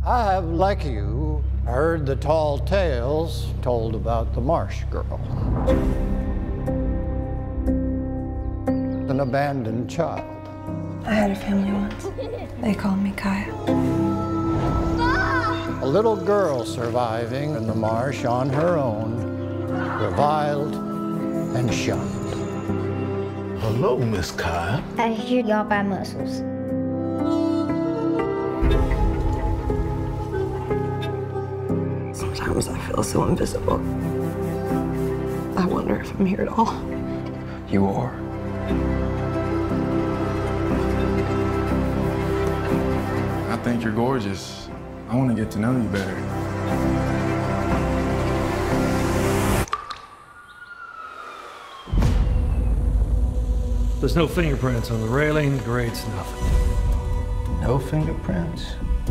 I have, like you, heard the tall tales told about the Marsh Girl. An abandoned child. I had a family once. They called me Kaya. A little girl surviving in the marsh on her own, reviled and shunned. Hello, Miss Kaya. I hear y'all buy mussels. Sometimes I feel so invisible. I wonder if I'm here at all. You are. I think you're gorgeous. I want to get to know you better. There's no fingerprints on the railing, the grate's nothing. No fingerprints?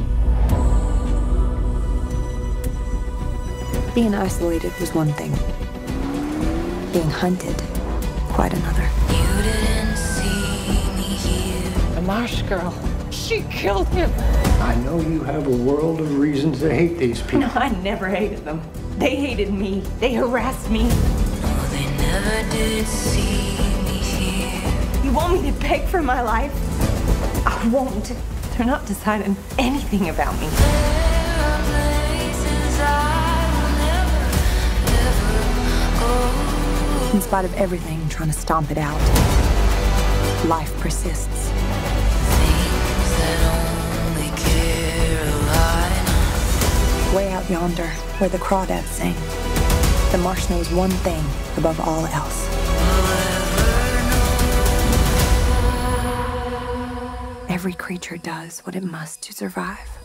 Being isolated was one thing. Being hunted, quite another. You didn't see me here. The Marsh Girl. She killed him. I know you have a world of reasons to hate these people. No, I never hated them. They hated me. They harassed me. No, they never did see me here. You want me to beg for my life? I won't. They're not deciding anything about me. There are places I will never, ever go. In spite of everything trying to stomp it out, life persists. Things that only Carolina. Way out yonder, where the crawdads sing, the marsh knows one thing above all else. Every creature does what it must to survive.